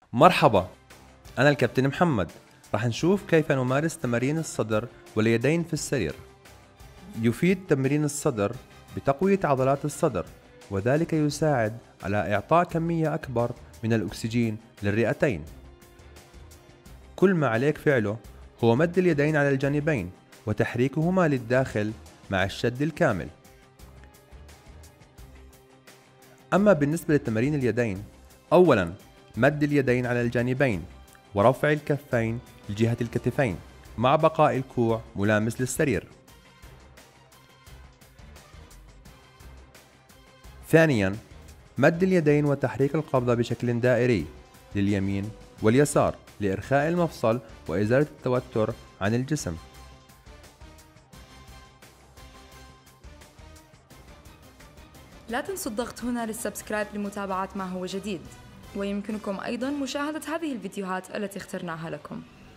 مرحبا، أنا الكابتن محمد. راح نشوف كيف نمارس تمارين الصدر واليدين في السرير. يفيد تمرين الصدر بتقوية عضلات الصدر، وذلك يساعد على إعطاء كمية أكبر من الأكسجين للرئتين. كل ما عليك فعله هو مد اليدين على الجانبين وتحريكهما للداخل مع الشد الكامل. أما بالنسبة لتمارين اليدين، أولاً مد اليدين على الجانبين ورفع الكفين لجهة الكتفين مع بقاء الكوع ملامس للسرير. ثانياً مد اليدين وتحريك القبضة بشكل دائري لليمين واليسار لإرخاء المفصل وإزالة التوتر عن الجسم. لا تنسوا الضغط هنا للسبسكرايب لمتابعة ما هو جديد، ويمكنكم أيضاً مشاهدة هذه الفيديوهات التي اخترناها لكم.